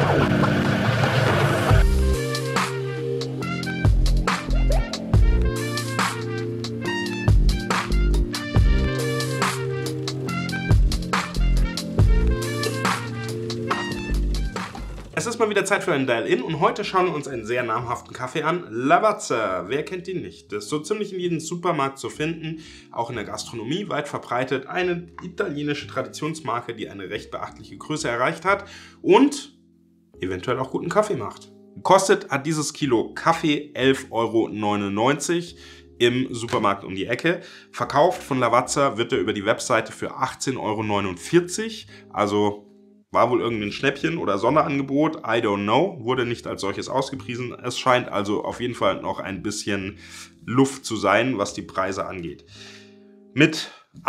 Es ist mal wieder Zeit für einen Dial-In und heute schauen wir uns einen sehr namhaften Kaffee an. Lavazza, wer kennt ihn nicht? Das ist so ziemlich in jedem Supermarkt zu finden, auch in der Gastronomie weit verbreitet. Eine italienische Traditionsmarke, die eine recht beachtliche Größe erreicht hat und eventuell auch guten Kaffee macht. Kostet hat dieses Kilo Kaffee 11,99 € im Supermarkt um die Ecke. Verkauft von Lavazza wird er über die Webseite für 18,49 €, also war wohl irgendein Schnäppchen oder Sonderangebot, I don't know, wurde nicht als solches ausgepriesen. Es scheint also auf jeden Fall noch ein bisschen Luft zu sein, was die Preise angeht. Mit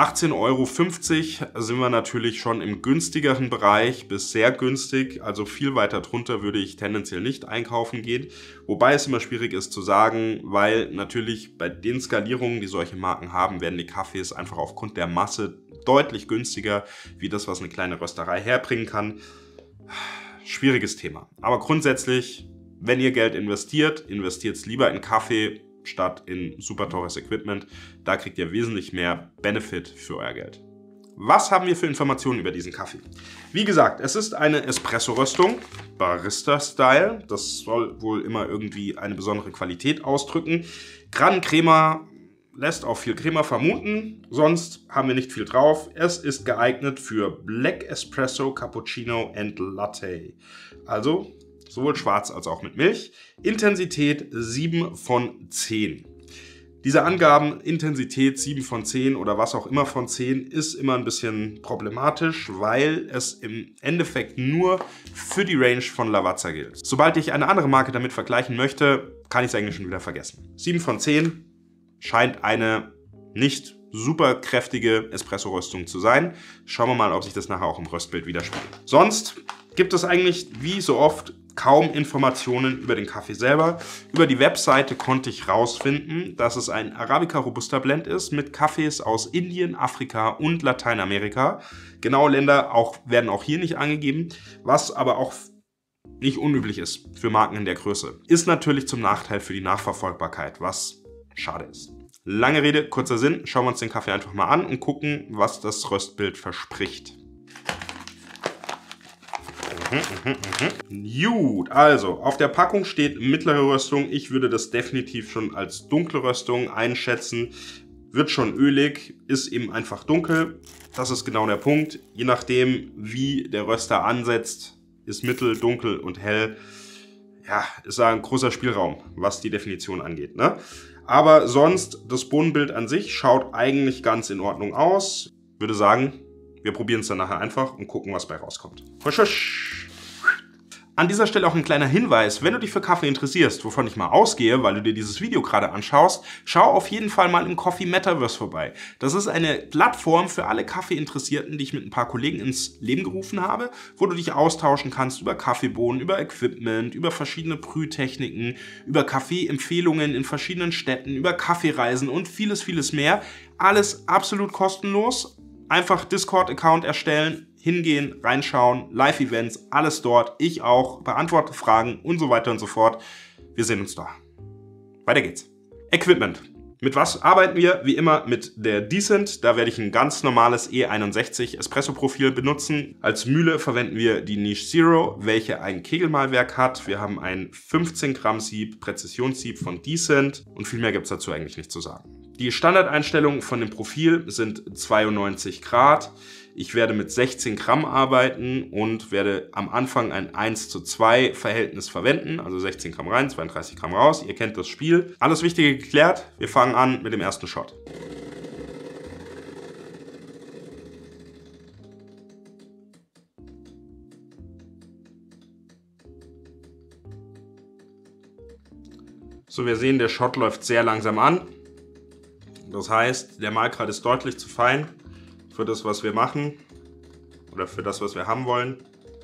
18,50 € sind wir natürlich schon im günstigeren Bereich bis sehr günstig, also viel weiter drunter würde ich tendenziell nicht einkaufen gehen. Wobei es immer schwierig ist zu sagen, weil natürlich bei den Skalierungen, die solche Marken haben, werden die Kaffees einfach aufgrund der Masse deutlich günstiger, wie das, was eine kleine Rösterei herbringen kann. Schwieriges Thema. Aber grundsätzlich, wenn ihr Geld investiert, investiert es lieber in Kaffee statt in super teures Equipment. Da kriegt ihr wesentlich mehr Benefit für euer Geld. Was haben wir für Informationen über diesen Kaffee? Wie gesagt, es ist eine Espresso-Röstung, Barista-Style. Das soll wohl immer irgendwie eine besondere Qualität ausdrücken. Gran Crema lässt auch viel Crema vermuten, sonst haben wir nicht viel drauf. Es ist geeignet für Black Espresso, Cappuccino and Latte. Also sowohl schwarz als auch mit Milch. Intensität 7 von 10. Diese Angaben, Intensität 7 von 10 oder was auch immer von 10, ist immer ein bisschen problematisch, weil es im Endeffekt nur für die Range von Lavazza gilt. Sobald ich eine andere Marke damit vergleichen möchte, kann ich es eigentlich schon wieder vergessen. 7 von 10 scheint eine nicht super kräftige Espresso-Röstung zu sein. Schauen wir mal, ob sich das nachher auch im Röstbild widerspiegelt. Sonst gibt es eigentlich, wie so oft, kaum Informationen über den Kaffee selber. Über die Webseite konnte ich rausfinden, dass es ein Arabica Robusta Blend ist mit Kaffees aus Indien, Afrika und Lateinamerika. Genaue Länder werden auch hier nicht angegeben, was aber auch nicht unüblich ist für Marken in der Größe. Ist natürlich zum Nachteil für die Nachverfolgbarkeit, was schade ist. Lange Rede, kurzer Sinn. Schauen wir uns den Kaffee einfach mal an und gucken, was das Röstbild verspricht. Gut, also auf der Packung steht mittlere Röstung. Ich würde das definitiv schon als dunkle Röstung einschätzen. Wird schon ölig, ist eben einfach dunkel. Das ist genau der Punkt. Je nachdem, wie der Röster ansetzt, ist mittel, dunkel und hell. Ja, ist da ein großer Spielraum, was die Definition angeht, ne? Aber sonst, das Bohnenbild an sich schaut eigentlich ganz in Ordnung aus. Ich würde sagen, wir probieren es dann nachher einfach und gucken, was bei rauskommt. Husch, husch. An dieser Stelle auch ein kleiner Hinweis, wenn du dich für Kaffee interessierst, wovon ich mal ausgehe, weil du dir dieses Video gerade anschaust, schau auf jeden Fall mal im Coffee Metaverse vorbei. Das ist eine Plattform für alle Kaffeeinteressierten, die ich mit ein paar Kollegen ins Leben gerufen habe, wo du dich austauschen kannst über Kaffeebohnen, über Equipment, über verschiedene Brühtechniken, über Kaffeeempfehlungen in verschiedenen Städten, über Kaffeereisen und vieles, vieles mehr. Alles absolut kostenlos. Einfach Discord-Account erstellen, hingehen, reinschauen, Live-Events, alles dort. Ich auch, beantworte Fragen und so weiter und so fort. Wir sehen uns da. Weiter geht's. Equipment. Mit was arbeiten wir? Wie immer mit der Decent. Da werde ich ein ganz normales E61 Espresso-Profil benutzen. Als Mühle verwenden wir die Niche Zero, welche ein Kegelmalwerk hat. Wir haben ein 15 Gramm Sieb, Präzisionssieb von Decent und viel mehr gibt es dazu eigentlich nicht zu sagen. Die Standardeinstellungen von dem Profil sind 92 Grad. Ich werde mit 16 Gramm arbeiten und werde am Anfang ein 1:2 Verhältnis verwenden. Also 16 Gramm rein, 32 Gramm raus. Ihr kennt das Spiel. Alles Wichtige geklärt. Wir fangen an mit dem ersten Shot. So, wir sehen, der Shot läuft sehr langsam an. Das heißt, der Mahlgrad ist deutlich zu fein für das, was wir machen oder für das, was wir haben wollen.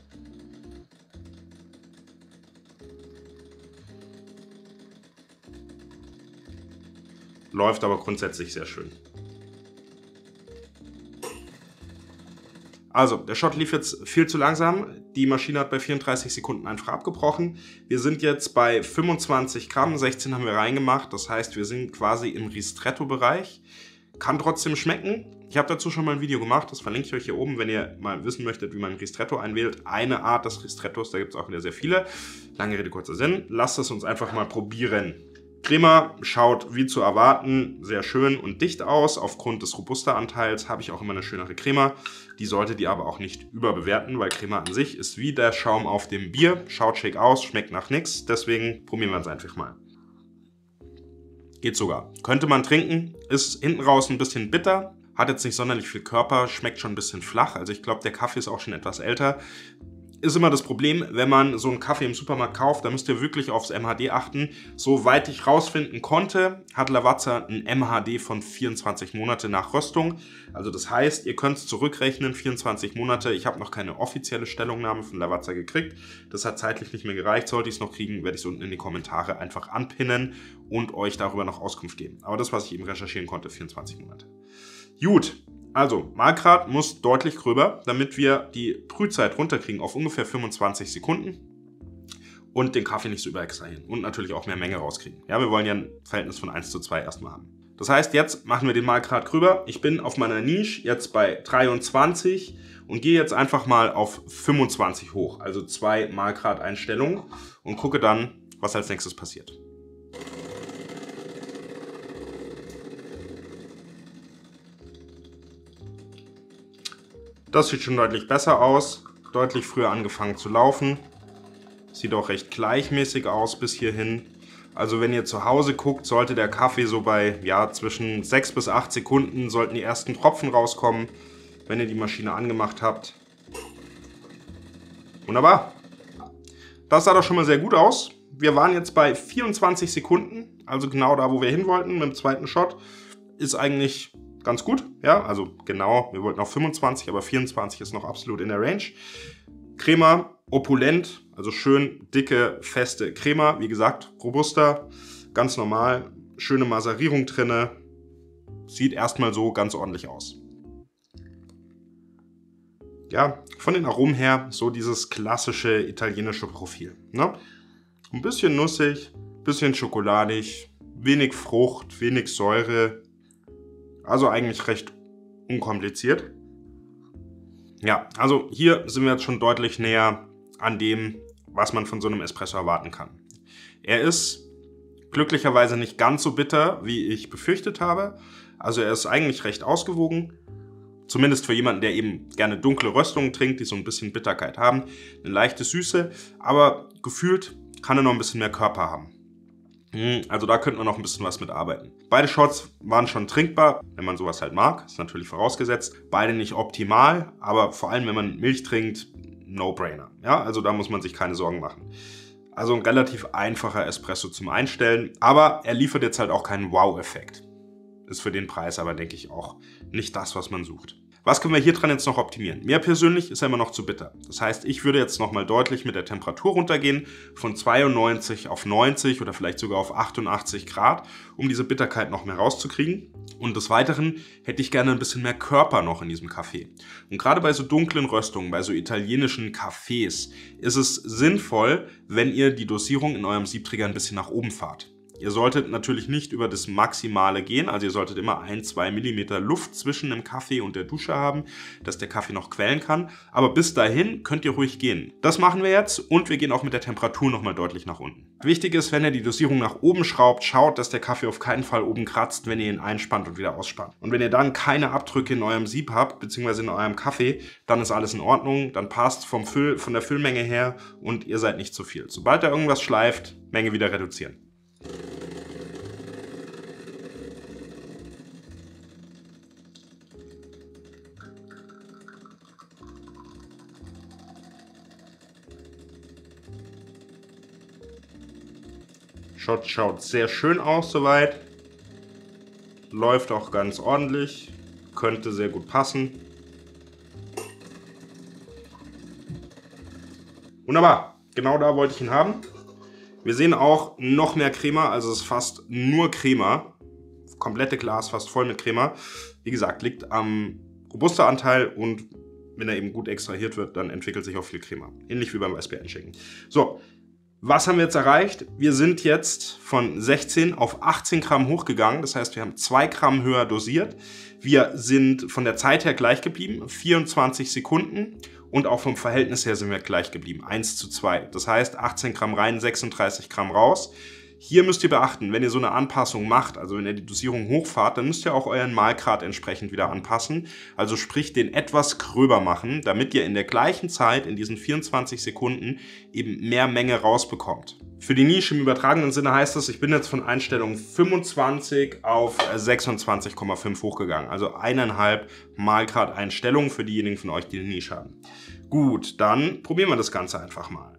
Läuft aber grundsätzlich sehr schön. Also, der Shot lief jetzt viel zu langsam. Die Maschine hat bei 34 Sekunden einfach abgebrochen. Wir sind jetzt bei 25 Gramm, 16 haben wir reingemacht. Das heißt, wir sind quasi im Ristretto-Bereich. Kann trotzdem schmecken. Ich habe dazu schon mal ein Video gemacht, das verlinke ich euch hier oben, wenn ihr mal wissen möchtet, wie man Ristretto einwählt. Eine Art des Ristrettos, da gibt es auch wieder sehr viele. Lange Rede, kurzer Sinn. Lasst es uns einfach mal probieren. Crema schaut wie zu erwarten sehr schön und dicht aus. Aufgrund des Robusta-Anteils habe ich auch immer eine schönere Crema. Die solltet ihr aber auch nicht überbewerten, weil Crema an sich ist wie der Schaum auf dem Bier. Schaut schick aus, schmeckt nach nichts. Deswegen probieren wir es einfach mal. Geht sogar. Könnte man trinken. Ist hinten raus ein bisschen bitter. Hat jetzt nicht sonderlich viel Körper. Schmeckt schon ein bisschen flach. Also ich glaube, der Kaffee ist auch schon etwas älter. Ist immer das Problem, wenn man so einen Kaffee im Supermarkt kauft, da müsst ihr wirklich aufs MHD achten. Soweit ich rausfinden konnte, hat Lavazza ein MHD von 24 Monate nach Röstung. Also das heißt, ihr könnt es zurückrechnen, 24 Monate. Ich habe noch keine offizielle Stellungnahme von Lavazza gekriegt. Das hat zeitlich nicht mehr gereicht. Sollte ich es noch kriegen, werde ich es unten in die Kommentare einfach anpinnen und euch darüber noch Auskunft geben. Aber das, was ich eben recherchieren konnte, 24 Monate. Gut. Also, Mahlgrad muss deutlich gröber, damit wir die Brühzeit runterkriegen auf ungefähr 25 Sekunden und den Kaffee nicht so überextrahieren und natürlich auch mehr Menge rauskriegen. Ja, wir wollen ja ein Verhältnis von 1:2 erstmal haben. Das heißt, jetzt machen wir den Mahlgrad gröber. Ich bin auf meiner Nische jetzt bei 23 und gehe jetzt einfach mal auf 25 hoch, also 2 Mahlgrad Einstellungen und gucke dann, was als nächstes passiert. Das sieht schon deutlich besser aus, deutlich früher angefangen zu laufen. Sieht auch recht gleichmäßig aus bis hierhin. Also wenn ihr zu Hause guckt, sollte der Kaffee so bei zwischen 6 bis 8 Sekunden sollten die ersten Tropfen rauskommen, wenn ihr die Maschine angemacht habt. Wunderbar. Das sah doch schon mal sehr gut aus. Wir waren jetzt bei 24 Sekunden, also genau da, wo wir hin wollten mit dem zweiten Shot. Ist eigentlich ganz gut, ja, also genau, wir wollten auf 25, aber 24 ist noch absolut in der Range. Crema, opulent, also schön dicke, feste Crema, wie gesagt, Robusta, ganz normal, schöne Maserierung drinne, sieht erstmal so ganz ordentlich aus. Ja, von den Aromen her so dieses klassische italienische Profil, ne? Ein bisschen nussig, bisschen schokoladig, wenig Frucht, wenig Säure. Also eigentlich recht unkompliziert. Ja, also hier sind wir jetzt schon deutlich näher an dem, was man von so einem Espresso erwarten kann. Er ist glücklicherweise nicht ganz so bitter, wie ich befürchtet habe. Also er ist eigentlich recht ausgewogen. Zumindest für jemanden, der eben gerne dunkle Röstungen trinkt, die so ein bisschen Bitterkeit haben. Eine leichte Süße, aber gefühlt kann er noch ein bisschen mehr Körper haben. Also da könnte man noch ein bisschen was mit arbeiten. Beide Shots waren schon trinkbar, wenn man sowas halt mag, ist natürlich vorausgesetzt. Beide nicht optimal, aber vor allem wenn man Milch trinkt, No-Brainer. Ja, also da muss man sich keine Sorgen machen. Also ein relativ einfacher Espresso zum Einstellen, aber er liefert jetzt halt auch keinen Wow-Effekt. Ist für den Preis aber, denke ich, auch nicht das, was man sucht. Was können wir hier dran jetzt noch optimieren? Mir persönlich ist er immer noch zu bitter. Das heißt, ich würde jetzt nochmal deutlich mit der Temperatur runtergehen, von 92 auf 90 oder vielleicht sogar auf 88 Grad, um diese Bitterkeit noch mehr rauszukriegen. Und des Weiteren hätte ich gerne ein bisschen mehr Körper noch in diesem Kaffee. Und gerade bei so dunklen Röstungen, bei so italienischen Kaffees, ist es sinnvoll, wenn ihr die Dosierung in eurem Siebträger ein bisschen nach oben fahrt. Ihr solltet natürlich nicht über das Maximale gehen, also ihr solltet immer 1-2 mm Luft zwischen dem Kaffee und der Dusche haben, dass der Kaffee noch quellen kann. Aber bis dahin könnt ihr ruhig gehen. Das machen wir jetzt und wir gehen auch mit der Temperatur nochmal deutlich nach unten. Wichtig ist, wenn ihr die Dosierung nach oben schraubt, schaut, dass der Kaffee auf keinen Fall oben kratzt, wenn ihr ihn einspannt und wieder ausspannt. Und wenn ihr dann keine Abdrücke in eurem Sieb habt, beziehungsweise in eurem Kaffee, dann ist alles in Ordnung, dann passt von der Füllmenge her und ihr seid nicht zu viel. Sobald da irgendwas schleift, Menge wieder reduzieren. Shot schaut sehr schön aus soweit. Läuft auch ganz ordentlich. Könnte sehr gut passen. Wunderbar. Genau da wollte ich ihn haben. Wir sehen auch noch mehr Crema. Also es ist fast nur Crema. Komplette Glas fast voll mit Crema. Wie gesagt, liegt am Robusta-Anteil und wenn er eben gut extrahiert wird, dann entwickelt sich auch viel Crema. Ähnlich wie beim Weißbeerenschinken. So, was haben wir jetzt erreicht? Wir sind jetzt von 16 auf 18 Gramm hochgegangen. Das heißt, wir haben 2 Gramm höher dosiert. Wir sind von der Zeit her gleich geblieben, 24 Sekunden. Und auch vom Verhältnis her sind wir gleich geblieben, 1:2. Das heißt, 18 Gramm rein, 36 Gramm raus. Hier müsst ihr beachten, wenn ihr so eine Anpassung macht, also wenn ihr die Dosierung hochfahrt, dann müsst ihr auch euren Mahlgrad entsprechend wieder anpassen. Also sprich, den etwas gröber machen, damit ihr in der gleichen Zeit, in diesen 24 Sekunden, eben mehr Menge rausbekommt. Für die Nische im übertragenen Sinne heißt das, ich bin jetzt von Einstellung 25 auf 26,5 hochgegangen. Also 1,5 Mahlgrad Einstellung für diejenigen von euch, die eine Nische haben. Gut, dann probieren wir das Ganze einfach mal.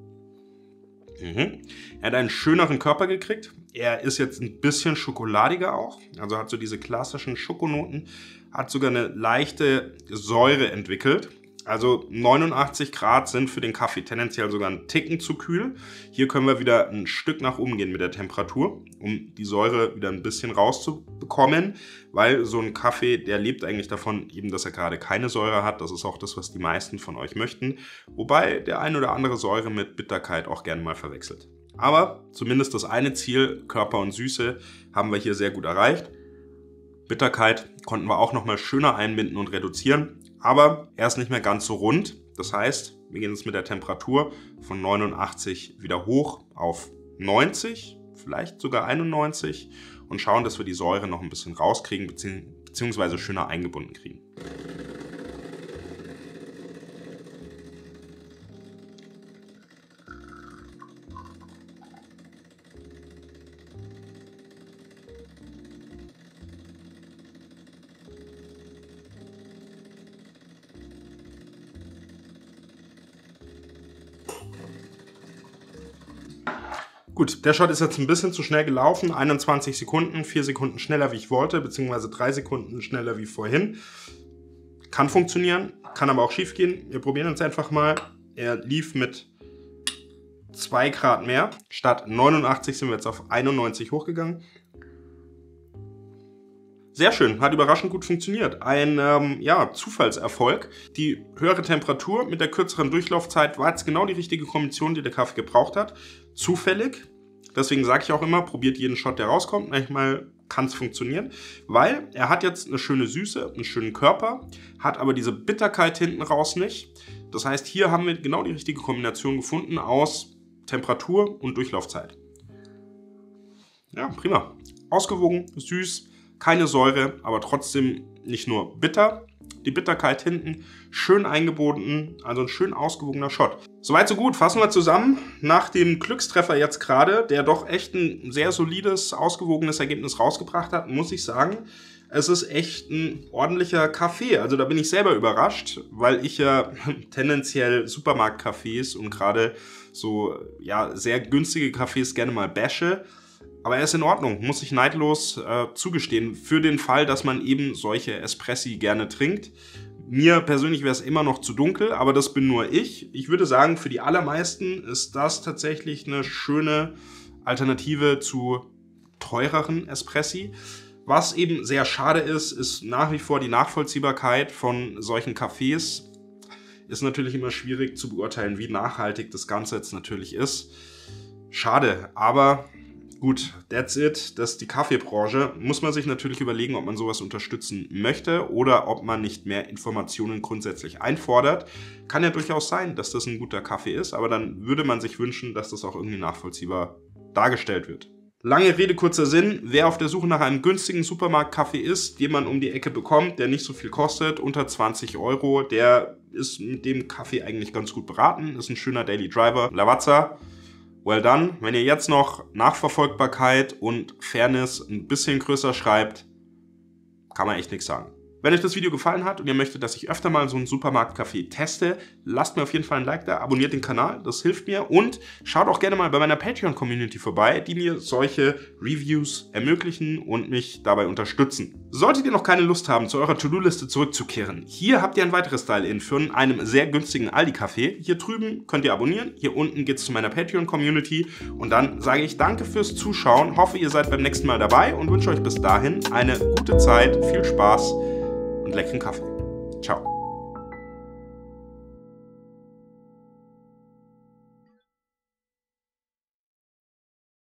Er hat einen schöneren Körper gekriegt. Er ist jetzt ein bisschen schokoladiger auch. Also hat so diese klassischen Schokonoten. Hat sogar eine leichte Säure entwickelt. Also 89 Grad sind für den Kaffee tendenziell sogar ein Ticken zu kühl. Hier können wir wieder ein Stück nach oben gehen mit der Temperatur, um die Säure wieder ein bisschen rauszubekommen. Weil so ein Kaffee, der lebt eigentlich davon, eben, dass er gerade keine Säure hat. Das ist auch das, was die meisten von euch möchten. Wobei der ein oder andere Säure mit Bitterkeit auch gerne mal verwechselt. Aber zumindest das eine Ziel, Körper und Süße, haben wir hier sehr gut erreicht. Bitterkeit konnten wir auch nochmal schöner einbinden und reduzieren. Aber er ist nicht mehr ganz so rund. Das heißt, wir gehen jetzt mit der Temperatur von 89 wieder hoch auf 90, vielleicht sogar 91 und schauen, dass wir die Säure noch ein bisschen rauskriegen beziehungsweise schöner eingebunden kriegen. Gut, der Shot ist jetzt ein bisschen zu schnell gelaufen. 21 Sekunden, 4 Sekunden schneller, wie ich wollte, beziehungsweise 3 Sekunden schneller wie vorhin. Kann funktionieren, kann aber auch schief gehen. Wir probieren uns einfach mal. Er lief mit 2 Grad mehr. Statt 89 sind wir jetzt auf 91 hochgegangen. Sehr schön, hat überraschend gut funktioniert. Ein Zufallserfolg. Die höhere Temperatur mit der kürzeren Durchlaufzeit war jetzt genau die richtige Kombination, die der Kaffee gebraucht hat. Zufällig. Deswegen sage ich auch immer, probiert jeden Shot, der rauskommt. Manchmal kann es funktionieren, weil er hat jetzt eine schöne Süße, einen schönen Körper, hat aber diese Bitterkeit hinten raus nicht. Das heißt, hier haben wir genau die richtige Kombination gefunden aus Temperatur und Durchlaufzeit. Ja, prima. Ausgewogen, süß. Keine Säure, aber trotzdem nicht nur bitter. Die Bitterkeit hinten schön eingebunden, also ein schön ausgewogener Shot. Soweit so gut, fassen wir zusammen. Nach dem Glückstreffer jetzt gerade, der doch echt ein sehr solides, ausgewogenes Ergebnis rausgebracht hat, muss ich sagen, es ist echt ein ordentlicher Kaffee. Also da bin ich selber überrascht, weil ich ja tendenziell Supermarktcafés und gerade so sehr günstige Cafés gerne mal bashe. Aber er ist in Ordnung, muss ich neidlos zugestehen, für den Fall, dass man eben solche Espressi gerne trinkt. Mir persönlich wäre es immer noch zu dunkel, aber das bin nur ich. Ich würde sagen, für die allermeisten ist das tatsächlich eine schöne Alternative zu teureren Espressi. Was eben sehr schade ist, ist nach wie vor die Nachvollziehbarkeit von solchen Cafés. Ist natürlich immer schwierig zu beurteilen, wie nachhaltig das Ganze jetzt natürlich ist. Schade, aber gut, that's it. Das ist die Kaffeebranche. Muss man sich natürlich überlegen, ob man sowas unterstützen möchte oder ob man nicht mehr Informationen grundsätzlich einfordert. Kann ja durchaus sein, dass das ein guter Kaffee ist, aber dann würde man sich wünschen, dass das auch irgendwie nachvollziehbar dargestellt wird. Lange Rede, kurzer Sinn. Wer auf der Suche nach einem günstigen Supermarktkaffee ist, den man um die Ecke bekommt, der nicht so viel kostet, unter 20 €, der ist mit dem Kaffee eigentlich ganz gut beraten. Ist ein schöner Daily Driver. Lavazza. Well done. Wenn ihr jetzt noch Nachverfolgbarkeit und Fairness ein bisschen größer schreibt, kann man echt nichts sagen. Wenn euch das Video gefallen hat und ihr möchtet, dass ich öfter mal so einen Supermarktkaffee teste, lasst mir auf jeden Fall ein Like da, abonniert den Kanal, das hilft mir und schaut auch gerne mal bei meiner Patreon-Community vorbei, die mir solche Reviews ermöglichen und mich dabei unterstützen. Solltet ihr noch keine Lust haben, zu eurer To-Do-Liste zurückzukehren, hier habt ihr ein weiteres Style-In für einen sehr günstigen Aldi-Kaffee. Hier drüben könnt ihr abonnieren, hier unten geht es zu meiner Patreon-Community und dann sage ich danke fürs Zuschauen, hoffe ihr seid beim nächsten Mal dabei und wünsche euch bis dahin eine gute Zeit, viel Spaß und leckeren Kaffee. Ciao.